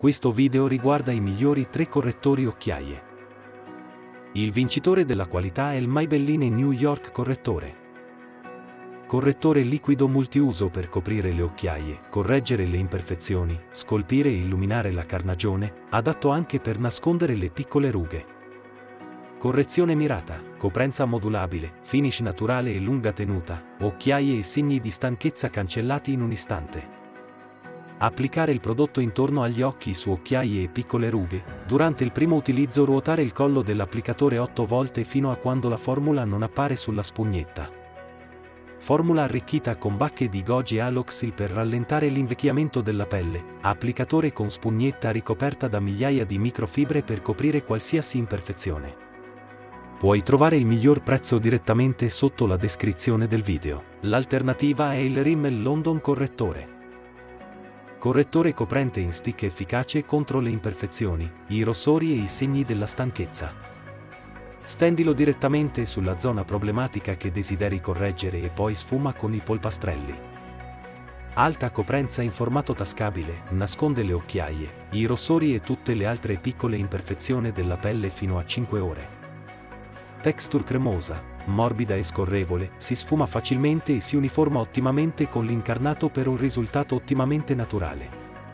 Questo video riguarda i migliori 3 correttori occhiaie. Il vincitore della qualità è il Maybelline New York Correttore. Correttore liquido multiuso per coprire le occhiaie, correggere le imperfezioni, scolpire e illuminare la carnagione, adatto anche per nascondere le piccole rughe. Correzione mirata, coprenza modulabile, finish naturale e lunga tenuta, occhiaie e segni di stanchezza cancellati in un istante. Applicare il prodotto intorno agli occhi su occhiaie e piccole rughe. Durante il primo utilizzo ruotare il collo dell'applicatore 8 volte fino a quando la formula non appare sulla spugnetta. Formula arricchita con bacche di goji e aloxyl per rallentare l'invecchiamento della pelle. Applicatore con spugnetta ricoperta da migliaia di microfibre per coprire qualsiasi imperfezione. Puoi trovare il miglior prezzo direttamente sotto la descrizione del video. L'alternativa è il Rimmel London Correttore. Correttore coprente in stick efficace contro le imperfezioni, i rossori e i segni della stanchezza. Stendilo direttamente sulla zona problematica che desideri correggere e poi sfuma con i polpastrelli. Alta coprenza in formato tascabile, nasconde le occhiaie, i rossori e tutte le altre piccole imperfezioni della pelle fino a 5 ore. Texture cremosa, morbida e scorrevole, si sfuma facilmente e si uniforma ottimamente con l'incarnato per un risultato ottimamente naturale.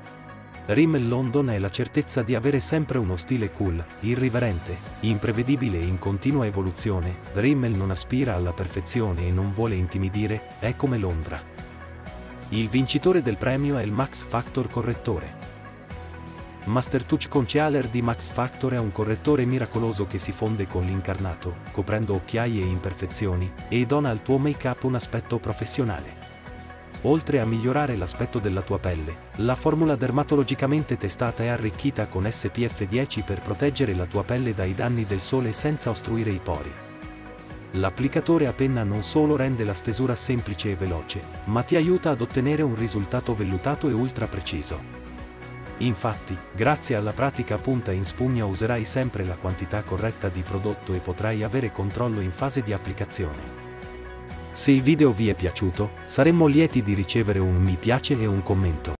Rimmel London è la certezza di avere sempre uno stile cool, irriverente, imprevedibile e in continua evoluzione. Rimmel non aspira alla perfezione e non vuole intimidire, è come Londra. Il vincitore del premio è il Max Factor Correttore. Master Touch Concealer di Max Factor è un correttore miracoloso che si fonde con l'incarnato, coprendo occhiaie e imperfezioni, e dona al tuo make-up un aspetto professionale. Oltre a migliorare l'aspetto della tua pelle, la formula dermatologicamente testata è arricchita con SPF 10 per proteggere la tua pelle dai danni del sole senza ostruire i pori. L'applicatore a penna non solo rende la stesura semplice e veloce, ma ti aiuta ad ottenere un risultato vellutato e ultra preciso. Infatti, grazie alla pratica punta in spugna userai sempre la quantità corretta di prodotto e potrai avere controllo in fase di applicazione. Se il video vi è piaciuto, saremmo lieti di ricevere un mi piace e un commento.